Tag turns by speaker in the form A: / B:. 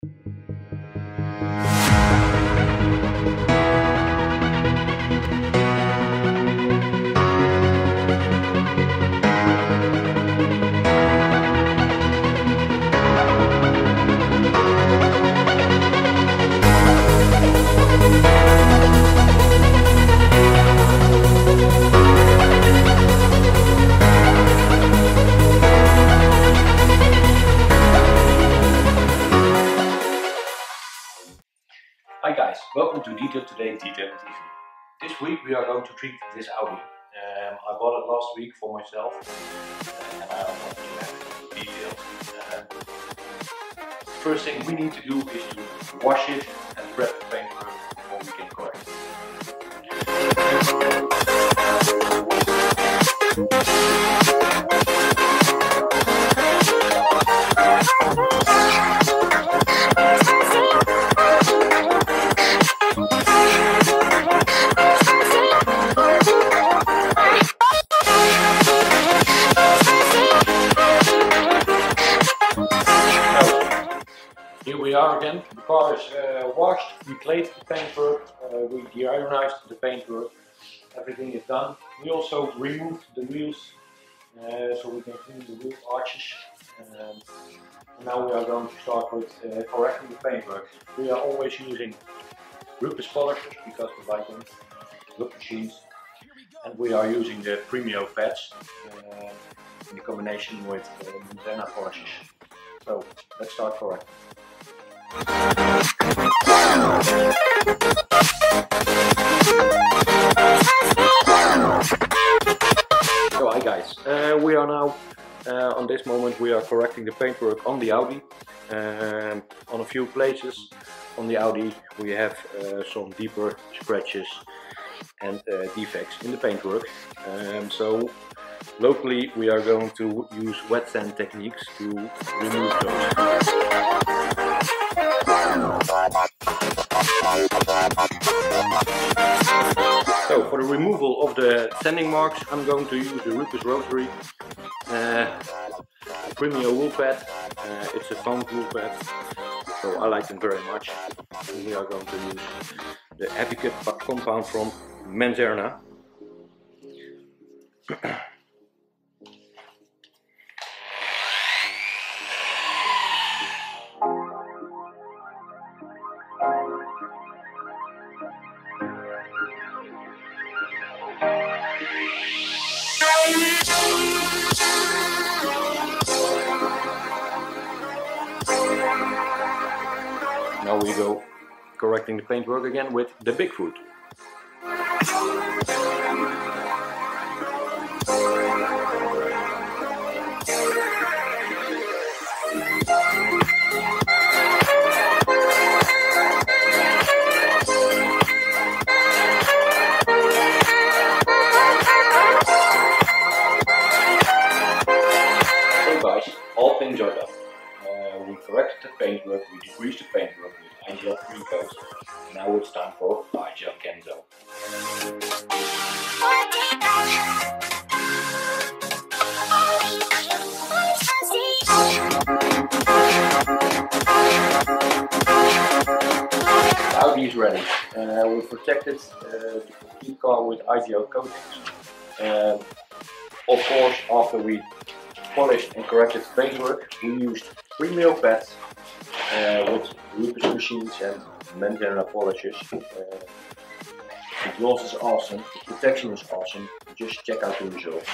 A: Hi guys, welcome to Detail Today Detailing TV. This week we are going to treat this Audi. I bought it last week for myself and I want to have details. First thing we need to do is to wash it and prep the paintwork before we can correct it. Here we are again. The car is washed, we clayed the paintwork, we de-ironized the paintwork, everything is done. We also removed the wheels so we can clean the wheel arches. And now we are going to start with correcting the paintwork. We are always using Rupes polishers because we like them, look machines, and we are using the Premio pads in combination with Montana polishes. So let's start correcting. So hi guys, we are now on this moment we are correcting the paintwork on the Audi. On a few places on the Audi we have some deeper scratches and defects in the paintwork. So locally we are going to use wet sand techniques to remove those. So for the removal of the sanding marks I'm going to use the Rupes Rotary Premio wool pad. It's a foam wool pad, so I like them very much. And we are going to use the Heavy Cut compound from Manzerna. Now we go correcting the paintwork again with the Bigfoot. So guys, all things are done. We corrected the paintwork, we degreased the paintwork with iGel Free Coat. Now it's time for iGel Kenzo. The Audi is ready. We protected the complete car with iGel coatings. Of course, after we polished and corrected the paintwork, we used Premio pads with Rupes machines and Manzerna polishes. The gloss is awesome, the protection is awesome, just check out the results.